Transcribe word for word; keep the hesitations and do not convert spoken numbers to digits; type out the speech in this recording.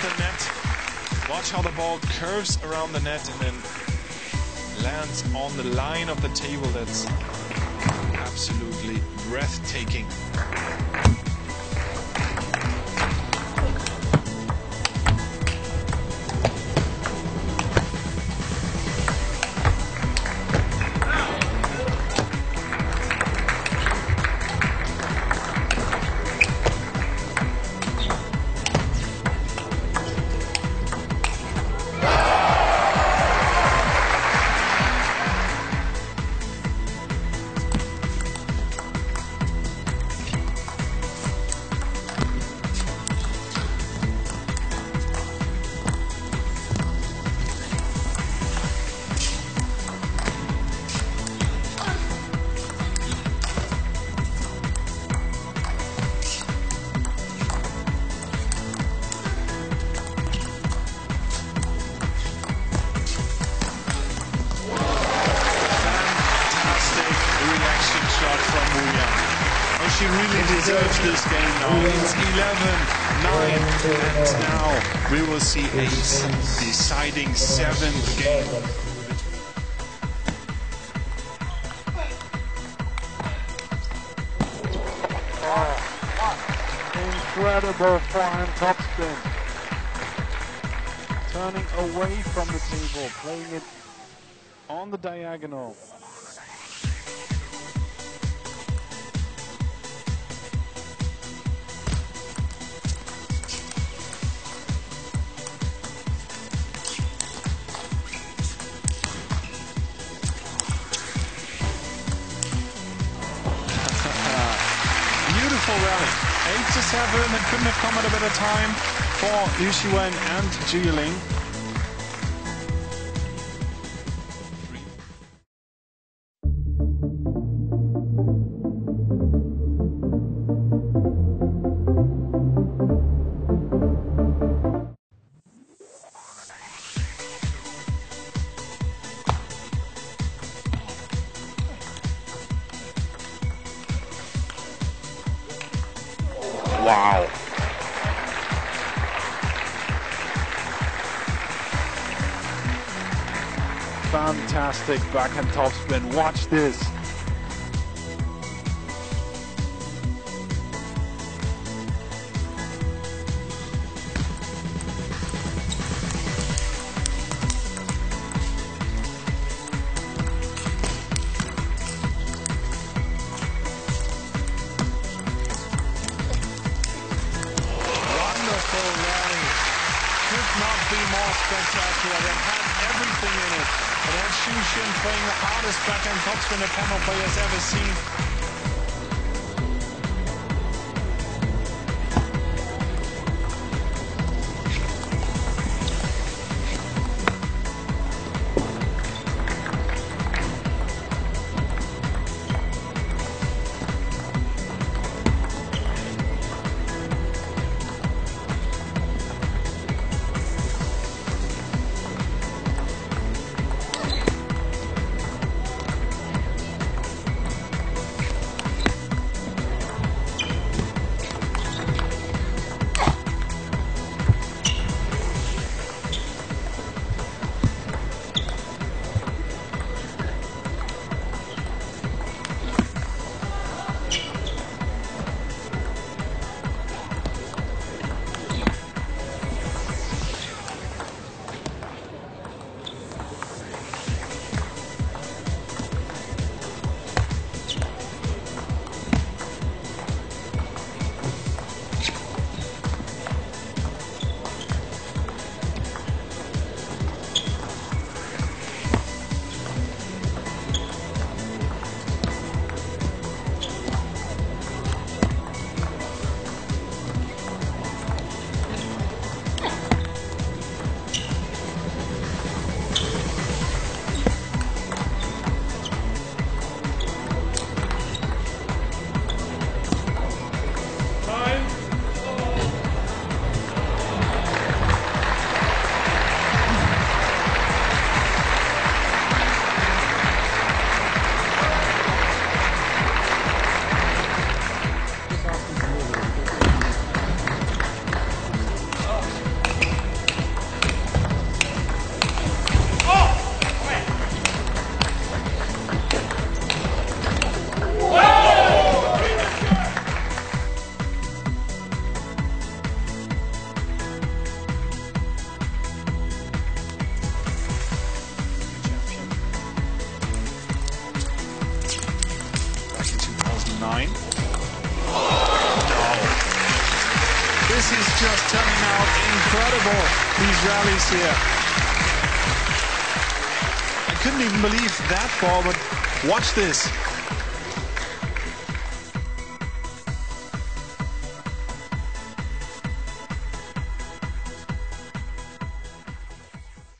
the net. Watch how the ball curves around the net and then lands on the line of the table. That's absolutely breathtaking. She really deserves this game now. It's eleven nine, and now we will see Ace deciding seventh game. Oh, incredible forehand topspin. Turning away from the table, playing it on the diagonal. Rally. eight to seven, it couldn't have come at a better time for Liu Shiwen and Zhu Yuling. Wow. Fantastic backhand topspin. Watch this. Not be more spectacular. It had everything in it. It had Xu Xin playing the hardest backhand topspin a panel player's ever seen. just turning out incredible, these rallies here. I couldn't even believe that ball, but watch this.